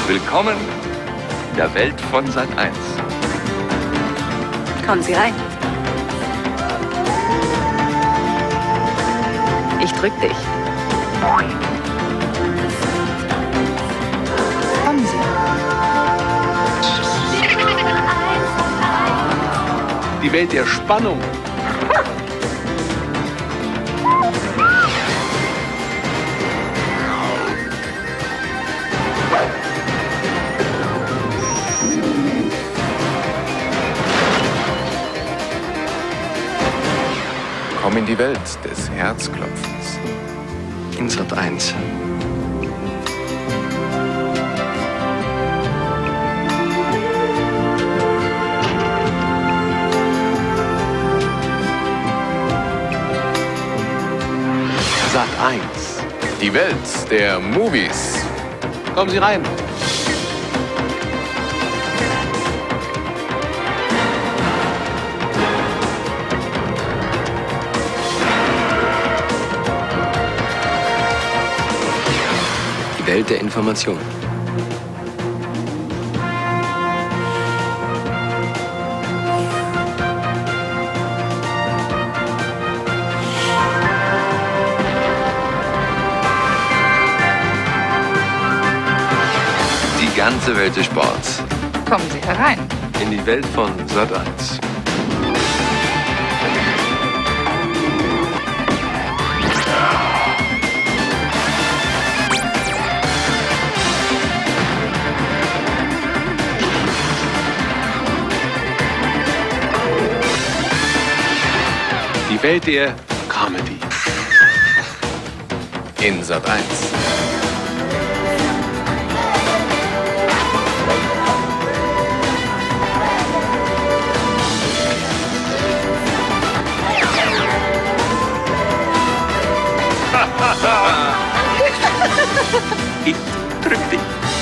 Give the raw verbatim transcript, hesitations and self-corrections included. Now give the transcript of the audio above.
Willkommen in der Welt von Sat eins. Kommen Sie rein. Ich drück dich. Kommen Sie. Die Welt der Spannung. Komm in die Welt des Herzklopfens. In Sat eins. Sat eins. Die Welt der Movies. Kommen Sie rein. Die Welt der Information. Die ganze Welt des Sports. Kommen Sie herein. In die Welt von Sat eins. Die Welt der Comedy. In Sat eins. Ich drück dich.